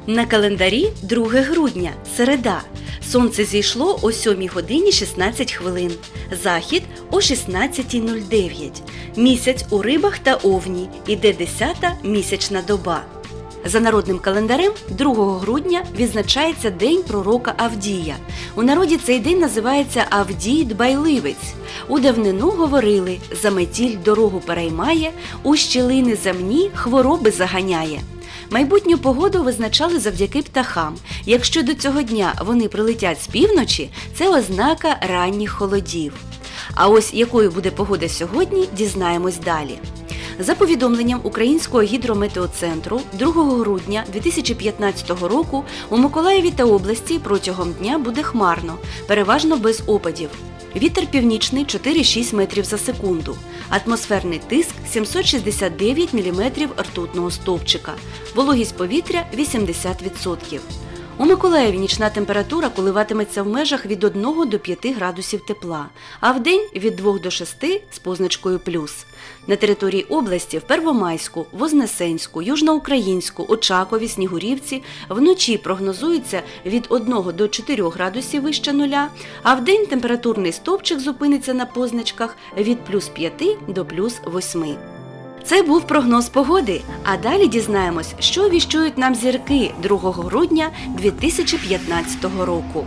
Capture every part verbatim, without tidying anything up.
На календарі друге грудня, середа. Сонце зійшло о сьомій годині шістнадцять хвилин. Захід о шістнадцятій нуль дев'ять. Місяць у рибах та овні. Іде десята місячна доба. За народним календарем другого грудня відзначається День пророка Авдія. У народі цей день називається Авдій Дбайливець. У давнину говорили: «Заметіль дорогу переймає, у щілини земні хвороби заганяє». Майбутню погоду визначали завдяки птахам. Якщо до цього дня вони прилетять з півночі, це ознака ранніх холодів. А ось якою буде погода сьогодні, дізнаємось далі. За повідомленням Українського гідрометеоцентру, другого грудня дві тисячі п'ятнадцятого року у Миколаєві та області протягом дня буде хмарно, переважно без опадів. Вітер північний чотири-шість метрів за секунду. Атмосферний тиск сімсот шістдесят дев'ять міліметрів ртутного стовпчика. Вологість повітря вісімдесят відсотків. У Миколаєві нічна температура коливатиметься в межах від одного до п'яти градусів тепла, а вдень від двох до шести з позначкою плюс. На території області в Первомайську, Вознесенську, Южноукраїнську, Очакові, Снігурівці вночі прогнозується від одного до чотирьох градусів вище нуля, а вдень температурний стовпчик зупиниться на позначках від плюс п'яти до плюс восьми. Це був прогноз погоди, а далі дізнаємось, що віщують нам зірки другого грудня дві тисячі п'ятнадцятого року.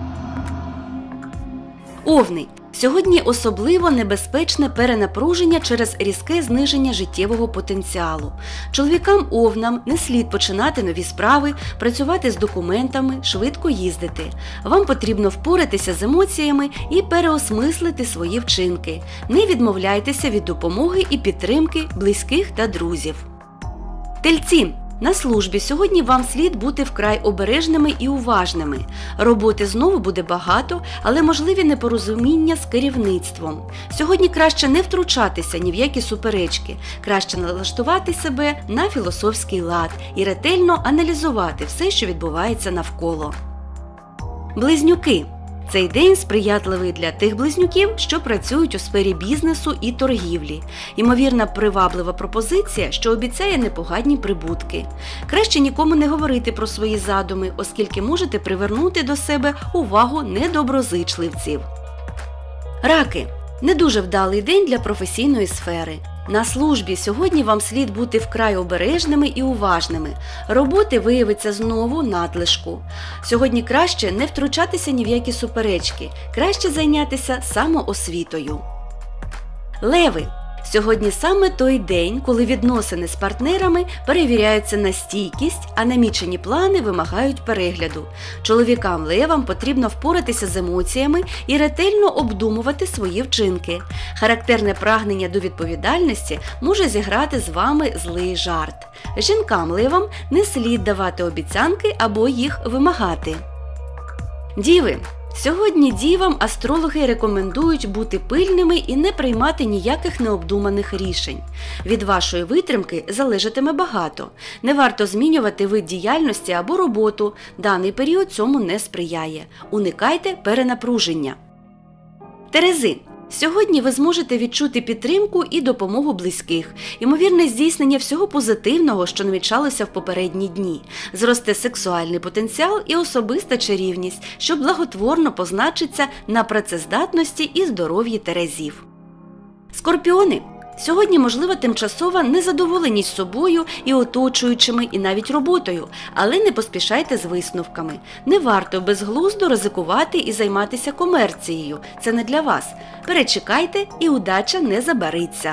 Овни. Сьогодні особливо небезпечне перенапруження через різке зниження життєвого потенціалу. Чоловікам-овнам не слід починати нові справи, працювати з документами, швидко їздити. Вам потрібно впоратися з емоціями і переосмислити свої вчинки. Не відмовляйтеся від допомоги і підтримки близьких та друзів. Тельці. На службі сьогодні вам слід бути вкрай обережними і уважними. Роботи знову буде багато, але можливі непорозуміння з керівництвом. Сьогодні краще не втручатися ні в які суперечки, краще налаштувати себе на філософський лад і ретельно аналізувати все, що відбувається навколо. Близнюки. Цей день сприятливий для тих близнюків, що працюють у сфері бізнесу і торгівлі. Ймовірна приваблива пропозиція, що обіцяє непогані прибутки. Краще нікому не говорити про свої задуми, оскільки можете привернути до себе увагу недоброзичливців. Раки. Не дуже вдалий день для професійної сфери. На службі сьогодні вам слід бути вкрай обережними і уважними. Роботи виявиться знову надлишку. Сьогодні краще не втручатися ні в які суперечки, краще зайнятися самоосвітою. Леви. Сьогодні саме той день, коли відносини з партнерами перевіряються на стійкість, а намічені плани вимагають перегляду. Чоловікам-левам потрібно впоратися з емоціями і ретельно обдумувати свої вчинки. Характерне прагнення до відповідальності може зіграти з вами злий жарт. Жінкам-левам не слід давати обіцянки або їх вимагати. Діви. Сьогодні дівам астрологи рекомендують бути пильними і не приймати ніяких необдуманих рішень. Від вашої витримки залежатиме багато. Не варто змінювати вид діяльності або роботу. Даний період цьому не сприяє. Уникайте перенапруження. Терези. Сьогодні ви зможете відчути підтримку і допомогу близьких, ймовірне здійснення всього позитивного, що намічалося в попередні дні. Зросте сексуальний потенціал і особиста чарівність, що благотворно позначиться на працездатності і здоров'ї терезів. Скорпіони. Сьогодні можлива тимчасова незадоволеність собою і оточуючими, і навіть роботою, але не поспішайте з висновками. Не варто безглуздо ризикувати і займатися комерцією. Це не для вас. Перечекайте, і удача не забариться.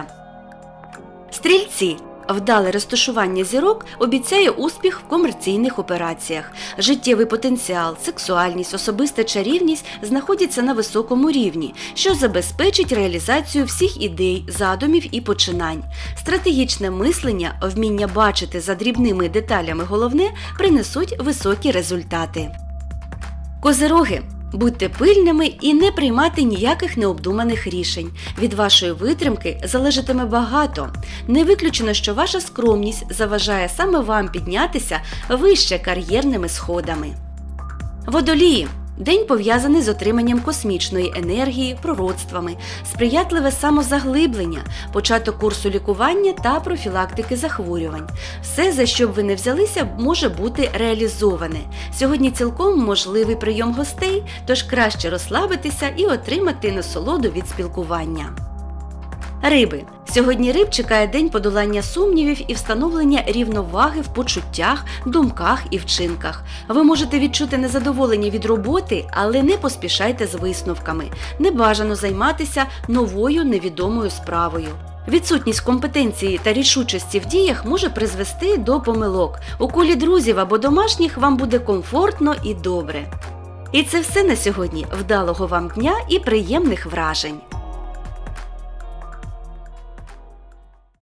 Стрільці. Вдале розташування зірок обіцяє успіх в комерційних операціях. Життєвий потенціал, сексуальність, особиста чарівність знаходяться на високому рівні, що забезпечить реалізацію всіх ідей, задумів і починань. Стратегічне мислення, вміння бачити за дрібними деталями головне, принесуть високі результати. Козироги. Будьте пильними і не приймати ніяких необдуманих рішень. Від вашої витримки залежатиме багато. Не виключено, що ваша скромність заважає саме вам піднятися вище кар'єрними сходами. Водолії. День пов'язаний з отриманням космічної енергії, пророцтвами, сприятливе самозаглиблення, початок курсу лікування та профілактики захворювань. Все, за що б ви не взялися, може бути реалізоване. Сьогодні цілком можливий прийом гостей, тож краще розслабитися і отримати насолоду від спілкування. Риби. Сьогодні риб чекає день подолання сумнівів і встановлення рівноваги в почуттях, думках і вчинках. Ви можете відчути незадоволення від роботи, але не поспішайте з висновками. Не бажано займатися новою невідомою справою. Відсутність компетенції та рішучості в діях може призвести до помилок. У колі друзів або домашніх вам буде комфортно і добре. І це все на сьогодні. Вдалого вам дня і приємних вражень!